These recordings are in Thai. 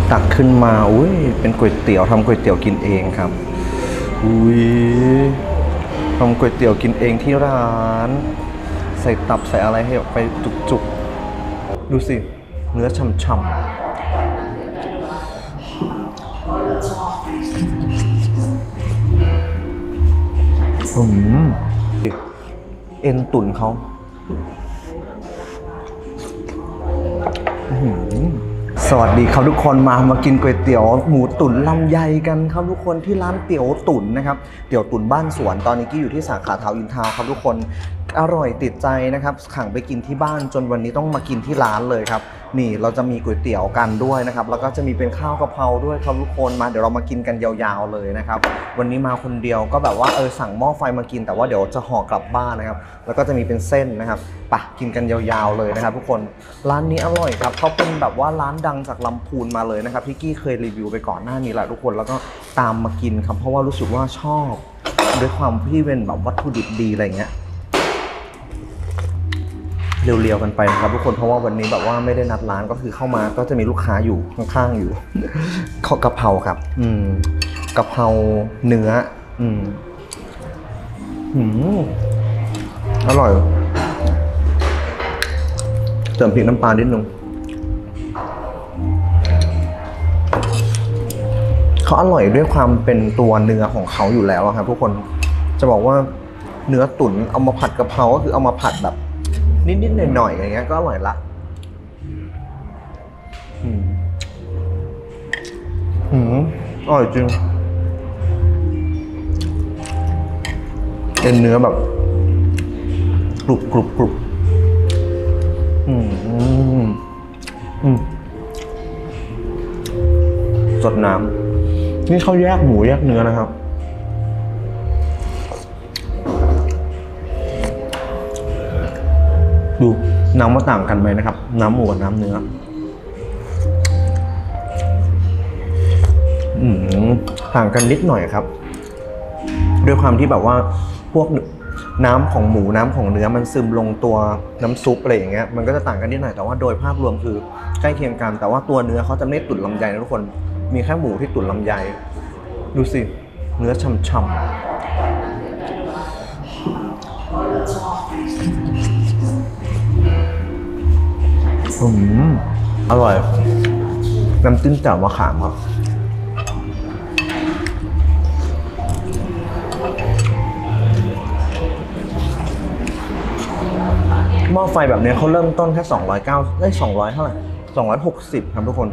ตักขึ้นมาอุ้ยเป็นก๋วยเตี๋ยวทำก๋วยเตี๋ยวกินเองครับอุ้ยทำก๋วยเตี๋ยวกินเองที่ร้านใส่ตับใส่อะไรให้ไปจุกๆดูสิเนื้อฉ่ำเอ็นตุ๋นเขาสวัสดีครับทุกคนมากินก๋วยเตี๋ยวหมูตุ๋นลำไยกันครับทุกคนที่ร้านเตี๋ยวตุ๋นนะครับเตี๋ยวตุ๋นบ้านสวนตอนนี้กี้อยู่ที่สาขาทาวน์อินทาวน์ครับทุกคนอร่อยติดใจนะครับขังไปกินที่บ้านจนวันนี้ต้องมากินที่ร้านเลยครับนี่เราจะมีก๋วยเตี๋ยวกันด้วยนะครับแล้วก็จะมีเป็นข้าวกะเพราด้วยครับทุกคนมาเดี๋ยวเรามากินกันยาวๆเลยนะครับวันนี้มาคนเดียวก็แบบว่าสั่งหม้อไฟมากินแต่ว่าเดี๋ยวจะห่อกลับบ้านนะครับแล้วก็จะมีเป็นเส้นนะครับปะกินกันยาวๆเลยนะครับทุกคนร้านนี้อร่อยครับเขาเป็นแบบว่าร้านดังจากลำพูนมาเลยนะครับพี่กี้เคยรีวิวไปก่อนหน้านี้แหละทุกคนแล้วก็ตามมากินครับเพราะว่ารู้สึกว่าชอบด้วยความที่เป็นแบบวัตถุดิบดีอะไรเงี้ยเรียวๆกันไปนะครับทุกคนเพราะว่าวันนี้แบบว่าไม่ได้นัดร้านก็คือเข้ามาก็จะมีลูกค้าอยู่ข้างๆอยู่ข้าวกะเพราครับกะเพราเนื้ออร่อยเติมพริกน้ำปลานิดนึงเขาอร่อยด้วยความเป็นตัวเนื้อของเขาอยู่แล้วครับทุกคนจะบอกว่าเนื้อตุ๋นเอามาผัดกะเพราก็คือเอามาผัดแบบนิดๆหน่อยๆอย่างเงี้ยก็อร่อยละอร่อยจริงเป็นเนื้อแบบกรุบสดน้ำนี่เขาแยกหมูแยกเนื้อนะครับดูน้ำมันต่างกันไหมนะครับน้ำหมูกับน้ำเนื้อต่างกันนิดหน่อยครับด้วยความที่แบบว่าพวกน้ำของหมูน้ำของเนื้อมันซึมลงตัวน้ำซุปอะไรอย่างเงี้ยมันก็จะต่างกันนิดหน่อยแต่ว่าโดยภาพรวมคือใกล้เคียงกันแต่ว่าตัวเนื้อเขาจะไม่ตุ๋นลำไยนะทุกคนมีแค่หมูที่ตุ๋นลำไยดูสิเนื้อฉ่ำอร่อยน้ำจิ้มแจ่วมะขามครับหม้อไฟแบบนี้เขาเริ่มต้นแค่209ได้200เท่าไหร่260ครับทุกคน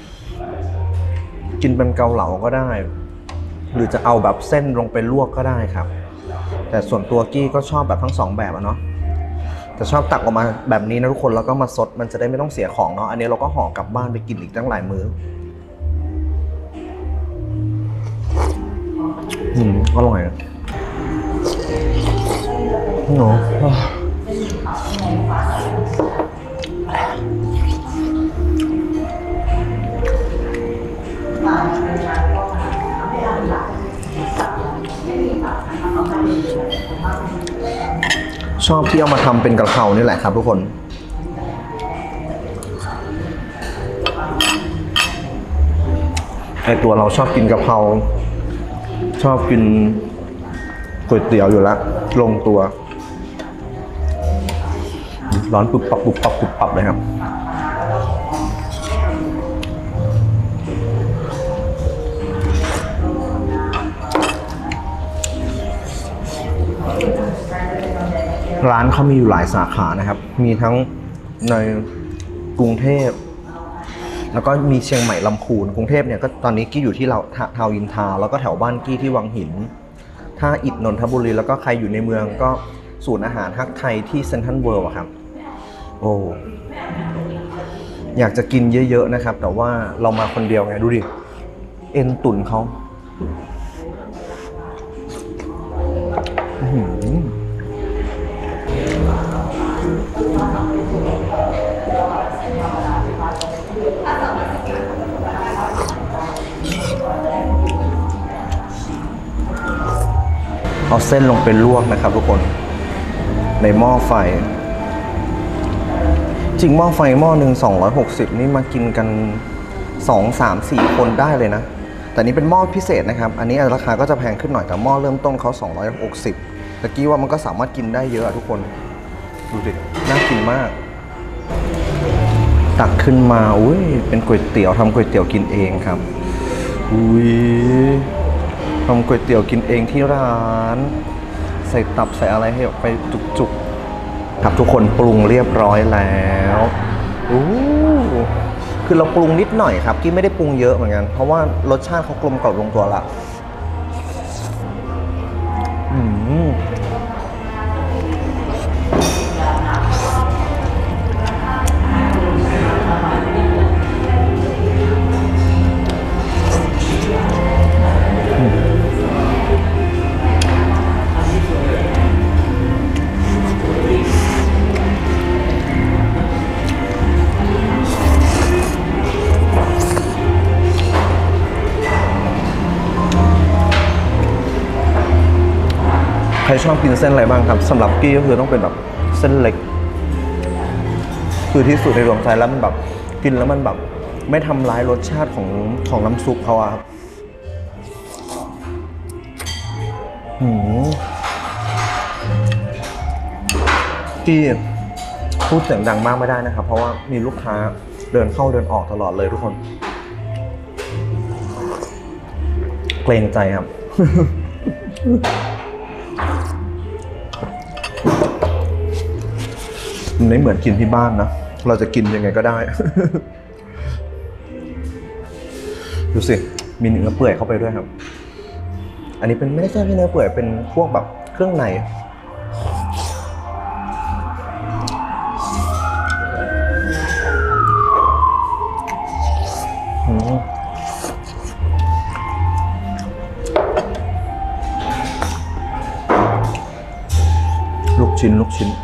กินเป็นเกาเหลาก็ได้หรือจะเอาแบบเส้นลงไปลวกก็ได้ครับแต่ส่วนตัวกี้ก็ชอบแบบทั้ง2แบบเนาะแต่ชอบตักออกมาแบบนี้นะทุกคนแล้วก็มาซดมันจะได้ไม่ต้องเสียของเนาะอันนี้เราก็ห่อกลับบ้านไปกินอีกตั้งหลายมื้ออร่อยเนาะชอบที่เอามาทำเป็นกะเพรานี่แหละครับทุกคนไอตัวเราชอบกินกะเพราชอบกินก๋วยเตี๋ยวอยู่แล้วลงตัวร้อนปุบปับปุบปับปุบปับเลยครับร้านเขามีอยู่หลายสาขานะครับมีทั้งในกรุงเทพแล้วก็มีเชียงใหม่ลำพูนกรุงเทพเนี่ยก็ตอนนี้กี้อยู่ที่เราทาวน์อินทาวน์แล้วก็แถวบ้านกี้ที่วังหินถ้าอิฐนนทบุรีแล้วก็ใครอยู่ในเมืองก็ศูนย์อาหารฮักไทยที่เซ็นทรัลเวิลด์ครับโอ้อยากจะกินเยอะๆนะครับแต่ว่าเรามาคนเดียวไงดูดิเอ็นตุ๋นเขาเอาเส้นลงไปลวกนะครับทุกคนในหม้อไฟจริงหม้อไฟหม้อหนึ่ง260นี่มากินกัน 2 3 4 คนได้เลยนะแต่นี้เป็นหม้อพิเศษนะครับอันนี้ราคาก็จะแพงขึ้นหน่อยแต่หม้อเริ่มต้นเขา260ตะกี้ว่ามันก็สามารถกินได้เยอะทุกคนดูดิน่ากินมากตักขึ้นมาอุ้ยเป็นก๋วยเตี๋ยวทำก๋วยเตี๋ยวกินเองครับอุ้ยทำก๋วยเตี๋ยวกินเองที่ร้านใส่ตับใส่อะไรให้ไปจุกๆครับทุกคนปรุงเรียบร้อยแล้วอู้คือเราปรุงนิดหน่อยครับที่ไม่ได้ปรุงเยอะเหมือนกันเพราะว่ารสชาติเขากลมกล่อมลงตัวละใครชอบกินเส้นอะไรบ้างครับสำหรับกี้ก็คือต้องเป็นแบบเส้นเล็กคือที่สุดในดวงใจแล้วมันแบบกินแล้วมันแบบไม่ทำร้ายรสชาติของน้ำซุปเขาอะครับกี้พูดเสียงดังมากไม่ได้นะครับเพราะว่ามีลูกค้าเดินเข้าเดินออกตลอดเลยทุกคนเกรงใจครับ มันไม่เหมือนกินที่บ้านนะเราจะกินยังไงก็ได้ ดูสิมีเนื้อเปื่อยเข้าไปด้วยครับอันนี้เป็นไม่ได้แค่เนื้อเปื่อยเป็นพวกแบบเครื่องในลูกชิ้น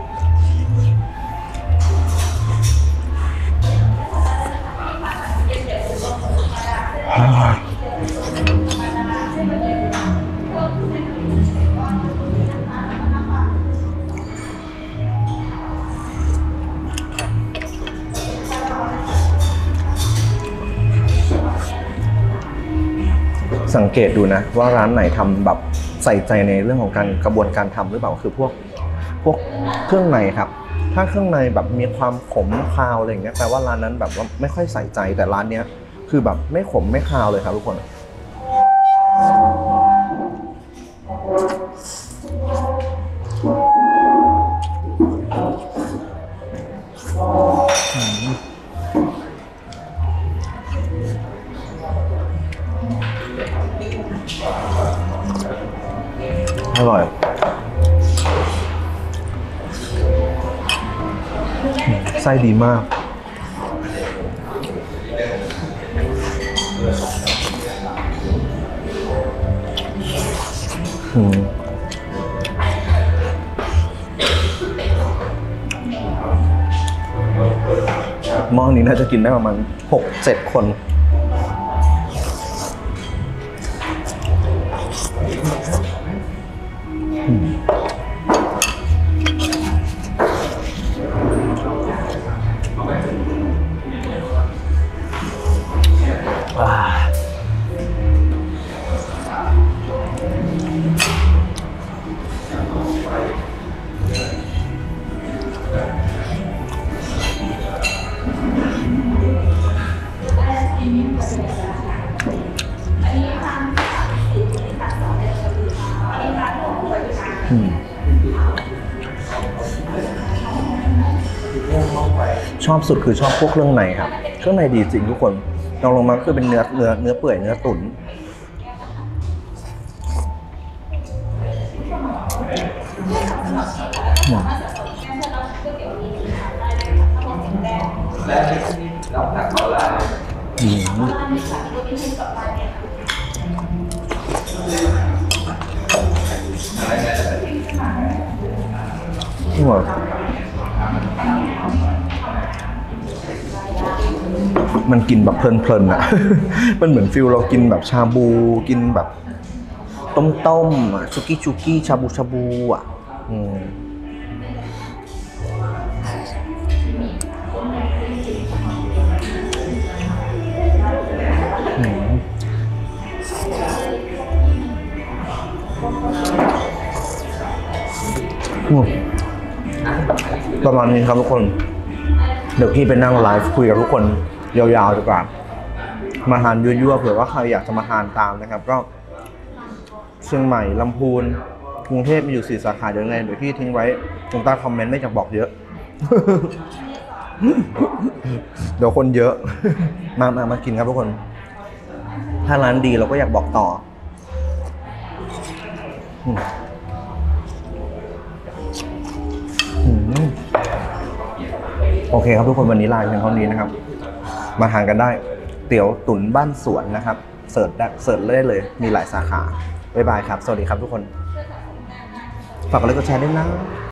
สังเกตดูนะว่าร้านไหนทำแบบใส่ใจในเรื่องของการกระบวนการทำหรือเปล่าคือพวกเครื่องในครับถ้าเครื่องในแบบมีความขมคาวอะไรอย่างเงี้ยแปลว่าร้านนั้นแบบว่าไม่ค่อยใส่ใจแต่ร้านเนี้ยคือแบบไม่ขมไม่คาวเลยครับทุกคนอร่อยไส้ดีมากหม้อนี้น่าจะกินได้ประมาณ 6-7 คนชอบสุดคือชอบพวกเครื่องในครับเครื่องในดีจริงทุกคนลองลงมาคือเป็นเนื้อเปื่อยเนื้อตุ๋นมันกินแบบเพลินๆอ่ะ มันเหมือนฟิลเรากินแบบชาบูกินแบบต้มชุกี้ชาบูอ่ะอืมประมาณนี้ครับทุกคน เดี๋ยวพี่ไปนั่งไลฟ์คุยกับทุกคนยาวๆดีกว่า มาทานยั่วๆเผื่อว่าใครอยากจะมาทานตามนะครับ ก็เชียงใหม่ลำพูนกรุงเทพมีอยู่4 สาขาเดี๋ยวไงเดี๋ยวพี่ทิ้งไว้ตรงใต้คอมเมนต์ไม่อยากบอกเยอะ เดี๋ยวคนเยอะ มากินครับทุกคน ถ้าร้านดีเราก็อยากบอกต่อโอเคครับทุกคนวันนี้ลาเพียงเท่านี้นะครับ มาทานกันได้เตี๋ยวตุ๋นบ้านสวนนะครับเสิร์ชได้เลยมีหลายสาขาบ๊ายบายครับสวัสดีครับทุกคนฝากกดไลค์กดแชร์ด้วยนะ